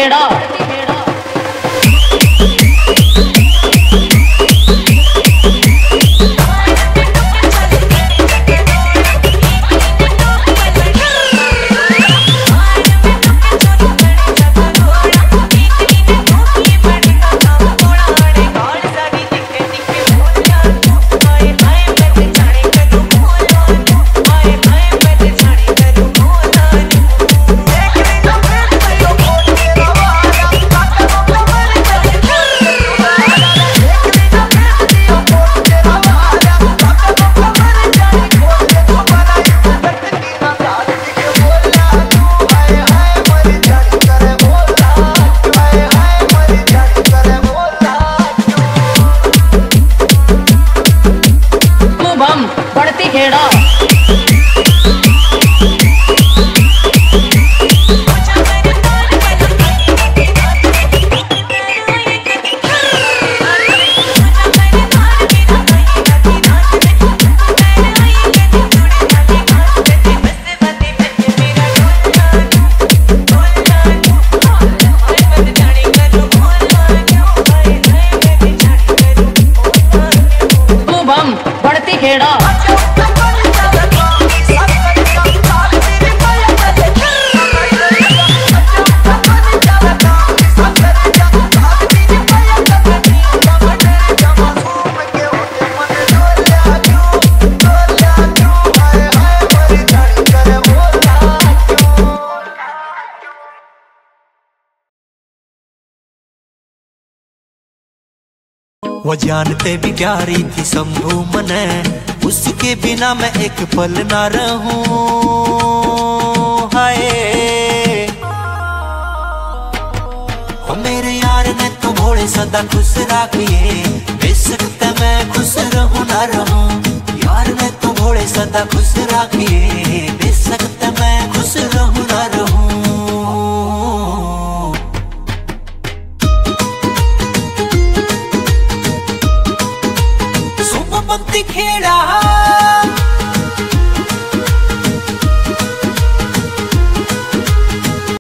खेड़ा। बढ़ती खेड़ा। बढ़ती खेड़ा। वो जानते भी प्यारी थी शंभू मने, उसके बिना मैं एक पल ना रहूं। हाय ओ मेरे यार ने तो भोले सदा खुश राखिए, बेशक मैं खुश रहूं ना रहूं। यार ने तो भोले सदा खुश राखिए, बेशक मैं खुश रहूं ना रहूं। बढ़ती खेड़ा।